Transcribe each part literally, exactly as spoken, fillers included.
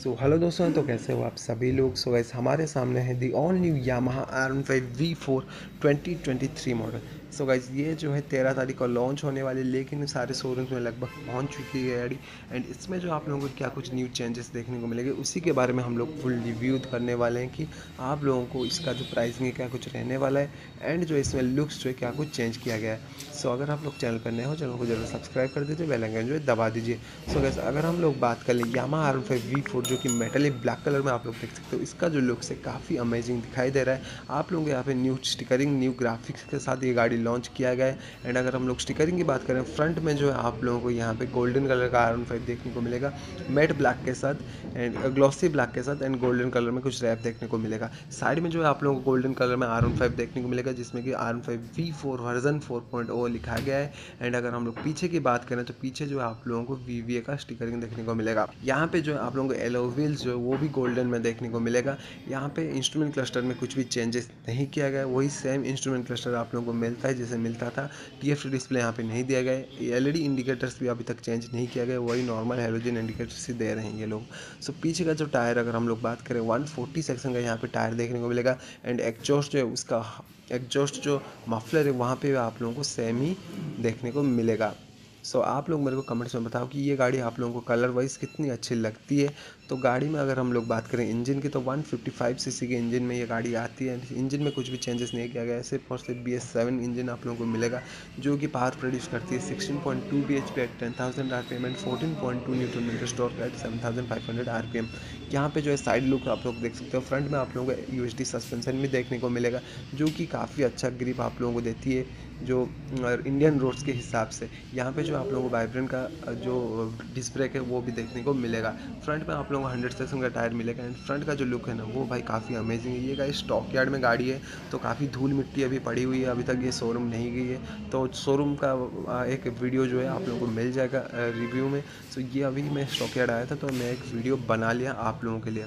So hello दोस्तों, तो कैसे हो आप सभी लोग। सो गाइस, हमारे सामने है the all new Yamaha R one five V four twenty twenty three model. So guys, ये जो है तेरह तारीख को लॉन्च होने वाली, लेकिन सारे शोरूम्स में लगभग पहुंच चुकी है गाड़ी। एंड इसमें जो आप लोगों को क्या कुछ न्यू चेंजेस देखने को मिलेंगे, उसी के बारे में हम लोग फुल रिव्यू करने वाले हैं कि आप लोगों को इसका जो प्राइसिंग है क्या कुछ रहने वाला है, एंड जो इसमें लुक्स जो है क्या कुछ चेंज किया गया है। सो अगर आप लोग चैनल पर नए हो, चैनल को जरूर सब्सक्राइब कर दीजिए, बेल आइकन जो है दबा दीजिए। सो गाइस, अगर हम लोग बात कर लें Yamaha R one five V four, जो कि मेटालिक ब्लैक कलर में आप लोग देख सकते हो, इसका जो लुक्स है काफ़ी अमेजिंग दिखाई दे रहा है। आप लोगों को यहाँ पे न्यू स्टिकरिंग, न्यू ग्राफिक्स के साथ ये गाड़ी लॉन्च किया गया है। एंड अगर हम लोग स्टिकरिंग की बात करें, फ्रंट में जो है आप लोगों को यहाँ पे गोल्डन कलर का आर वन फाइव देखने को मिलेगा, मेट ब्लैक के साथ एंड ग्लॉसी ब्लैक के साथ, एंड गोल्डन कलर में कुछ रैप देखने को मिलेगा। साइड में जो है आप लोगों को गोल्डन कलर में आर वन फाइव देखने को मिलेगा, जिसमें कि R one five V four version four point O लिखा गया है। एंड अगर हम लोग पीछे की बात करें, तो पीछे जो है आप लोगों को वी वी ए का स्टिकरिंग देखने को मिलेगा। यहाँ पे जो है आप लोगों को एलो व्हील्स जो है वो भी गोल्डन में देखने को मिलेगा। यहाँ पे इंस्ट्रूमेंट क्लस्टर में कुछ भी चेंजेस नहीं किया गया है, वही सेम इंस्ट्रूमेंट क्लस्टर आप लोगों को मिलता है जैसे मिलता था। टी एफ टी डिस्प्ले यहाँ पे नहीं दिया गया है। एल ई डी इंडिकेटर्स भी अभी तक चेंज नहीं किया गया, वही नॉर्मल हेलोजन इंडिकेटर्स ही दे रहे हैं ये लोग। सो पीछे का जो टायर अगर हम लोग बात करें, वन फोर्टी सेक्शन का यहाँ पे टायर देखने को मिलेगा। एंड एग्जॉस्ट जो है उसका एग्जॉस्ट जो मफलर है वहाँ पे आप लोगों को सेम ही देखने को मिलेगा। सो so, आप लोग मेरे को कमेंट्स में बताओ कि ये गाड़ी आप लोगों को कलर वाइज कितनी अच्छी लगती है। तो गाड़ी में अगर हम लोग बात करें इंजन की, तो वन फिफ्टी फाइव सीसी के इंजन में ये गाड़ी आती है। इंजन में कुछ भी चेंजेस नहीं किया गया है, सिर्फ और सिर्फ बी एस सेवन इंजन आप लोगों को मिलेगा, जो कि पावर प्रोड्यूस करती है sixteen point two B H P at ten thousand R P M and fourteen point two newton metre torque at seven thousand five hundred R P M. यहाँ पे जो है साइड लुक आप लोग देख सकते हो, फ्रंट में आप लोगों को यू एस डी सस्पेंशन भी देखने को मिलेगा, जो कि काफ़ी अच्छा ग्रिप आप लोगों को देती है जो इंडियन रोड्स के हिसाब से। यहाँ पे जो आप लोगों को वाइब्रेंट का जो डिस्क ब्रेक है वो भी देखने को मिलेगा। फ्रंट में आप लोगों को हंड्रेड सेक्शन का टायर मिलेगा। एंड फ्रंट का जो लुक है ना, वो भाई काफ़ी अमेजिंग है। ये गाड़ी स्टॉक यार्ड में गाड़ी है, तो काफ़ी धूल मिट्टी अभी पड़ी हुई है, अभी तक ये शोरूम नहीं गई है। तो शोरूम का एक वीडियो जो है आप लोगों को मिल जाएगा रिव्यू में। सो ये अभी मैं स्टॉक यार्ड आया था, तो मैं एक वीडियो बना लिया आप लोगों के लिए।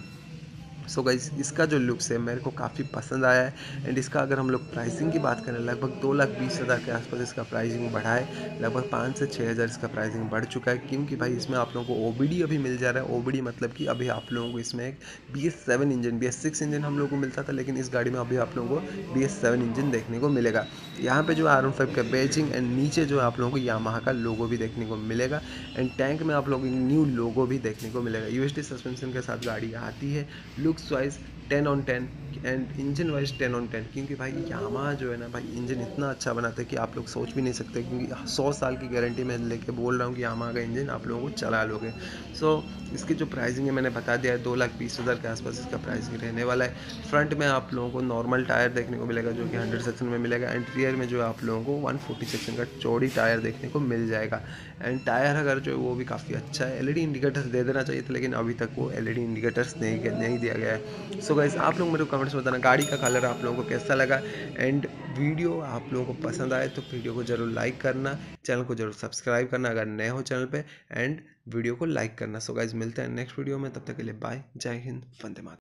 सो so गाइस, इसका जो लुक्स है मेरे को काफ़ी पसंद आया है। एंड इसका अगर हम लोग प्राइसिंग की बात करें, लगभग दो लाख बीस हज़ार के आसपास इसका प्राइसिंग बढ़ा है। लगभग पाँच से छः हज़ार इसका प्राइसिंग बढ़ चुका है, क्योंकि भाई इसमें आप लोगों को ओ बी डी अभी मिल जा रहा है। ओ बी डी मतलब कि अभी आप लोगों को इसमें एक B S seven engine, B S six engine हम लोगों को मिलता था, लेकिन इस गाड़ी में अभी आप लोगों को बी एस सेवन इंजन देखने को मिलेगा। यहाँ पे जो आर वन फाइव का बेजिंग, एंड नीचे जो आप लोगों को यामाहा का लोगो भी देखने को मिलेगा। एंड टैंक में आप लोगों को न्यू लोगो भी देखने को मिलेगा। यू एस डी सस्पेंशन के साथ गाड़ी आती है। Looks wise ten on ten, and engine wise ten on ten, क्योंकि भाई यामाहा जो है ना भाई, इंजन इतना अच्छा बनाता है कि आप लोग सोच भी नहीं सकते। क्योंकि सौ साल की गारंटी मैं लेके बोल रहा हूँ कि यामाहा का इंजन आप लोगों को चला लोगे। सो so, इसकी जो प्राइसिंग है मैंने बता दिया है, दो लाख बीस हज़ार के आसपास इसका प्राइसिंग रहने वाला है। फ्रंट में आप लोगों को नॉर्मल टायर देखने को मिलेगा, जो कि हंड्रेड सेक्शन में मिलेगा। एंड रियर में जो है आप लोगों को वन फोर्टी सेक्शन का चौड़ी टायर देखने को मिल जाएगा। एंड टायर अगर जो है वो भी काफ़ी अच्छा है। एल ई डी इंडिकेटर्स दे देना चाहिए था, लेकिन अभी तक वो एल ई डी इंडिकेटर्स नहीं नहीं दिया गया है। सो गाइस, आप लोग मेरे को कमेंट्स में बताना गाड़ी का कलर आप लोगों को कैसा लगा। एंड वीडियो आप लोगों को पसंद आए तो वीडियो को जरूर लाइक करना, चैनल को जरूर सब्सक्राइब करना अगर नए हो चैनल पे, एंड वीडियो को लाइक करना। सो गाइस, मिलते हैं नेक्स्ट वीडियो में, तब तक के लिए बाय, जय हिंद, वंदे मातरम।